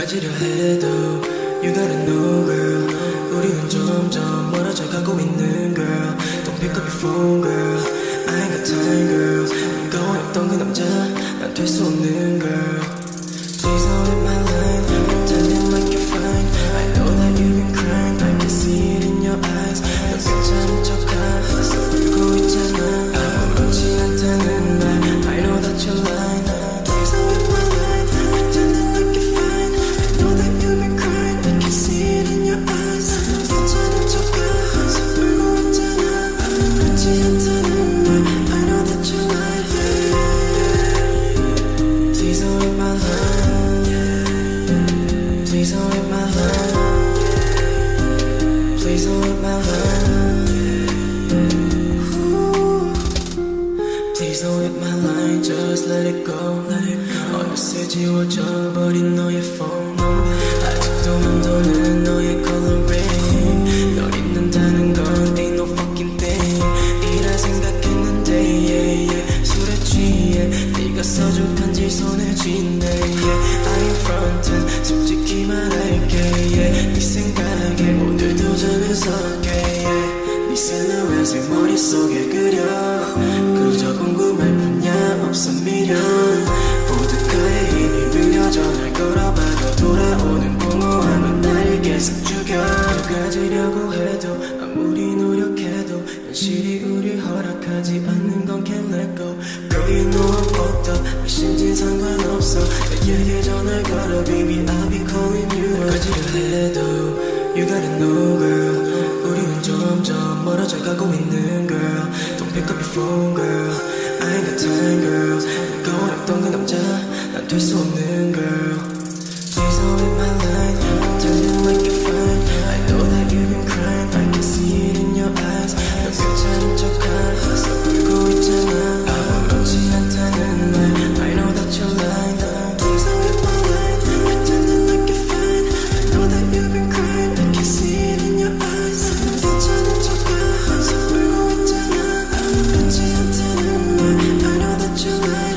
가지려 해도 You gotta know girl 우리는 점점 멀어져 가고 있는 girl Don't pick up your phone girl I ain't got time girl 네가 원했던 그 남자 난 될 수 없는 girl Please don't hit my line pretending like you're fine I know that you've been crying I can see it in your eyes 너 괜찮은 척하면서 울고 있잖아 아무렇지 않다는 말 I know that you're lying Please don't hit my line pretending like you're fine I know that you've been crying I can see it in your eyes 너 괜찮은 척하면서 울고 있잖아 아무렇지 않다는 말 I know that you're lying Please don't hit my line Please don't hit my line Please don't hit my line Please don't hit my line Just let it go 어느새 지워져 버린 너의 phone number 아직도 맴도는 너의 coloring 널 잊는다는 건 ain't no fucking thing 이라 생각했는데 yeah, yeah. 술에 취해 네가 써준 편지 손에 쥔대 yeah. I ain't frontin' 솔직히 말할게 yeah. 네 생각에 오늘도 잠에 설게 yeah. 네 실루엣을 머릿속에 그려 그저 궁금할 뿐이야 없어 미련 보드카에 힘이 밀려 전화를 걸어봐도 돌아오는 공허함은 나를 계속 죽여 가지려고 해도 아무리 노력해도 현실이 우릴 허락하지 않는 건 can't let go Girl you know I'm fucked up 몇인진 상관없어 너에게 전화를 걸어 baby I'll be calling you 가지려 해도 You gotta know girl 우리는 점점 멀어져 가고 있는 girl Don't pick up your phone girl I ain't got time girl 네가 원했던 그 남자 난 될 수 없는 girl Please don't hit my line pretending like you're fine I know that you've been crying I can see it in your eyes 너 괜찮은 척하면서 울고 있잖아 아무렇지 않다는 말 I know that you're lying Please don't hit my line pretending like you're fine I know that you've been crying I can see it in your eyes 너 괜찮은 척하면서 울고 있잖아 아무렇지 않다는 말 I know that you're lying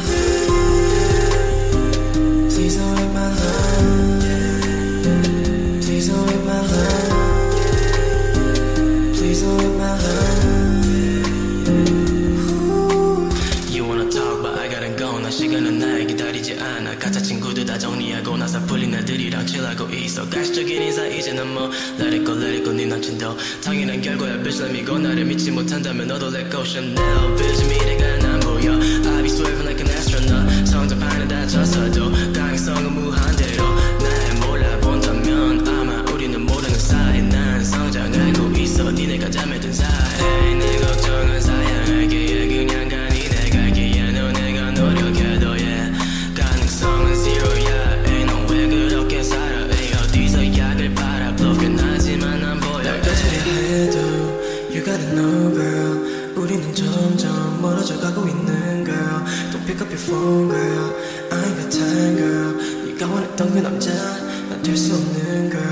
Please don't hit my line Please don't hit my line Please don't hit my line You wanna talk but I gotta go 나 시간은 날 기다리지 않아 가짜 친구들 다 정리하고 나서 풀린 애들이랑 칠하고 있어 가시적인 인사 이제는 뭐 Let it go 네 남친도 당연한 결과야 bitch let me go 나를 믿지 못한다면 너도 let go Chanel vision 미래가 난 보여 I'll be swerving like an astronaut 성장판은 다쳤어도 가능성은 무한대로 날 몰라본다면 아마 우리는 모르는 사이 난 성장 알고 있어 니네가 잠에 든 사이 내 걱정은 사양할게 그냥 가니 내가 갈게 너 내가 노력해도 가능성은 zero야 넌 왜 그렇게 살아 어디서 약을 팔아 bluffing 하지만 난 보여 날 가지려 해도 You gotta know girl 우리는 점점 멀어져 가고 있는 girl Don't pick up your phone girl I ain't got time girl 네가 원했던 그 남자 난 될 수 없는 girl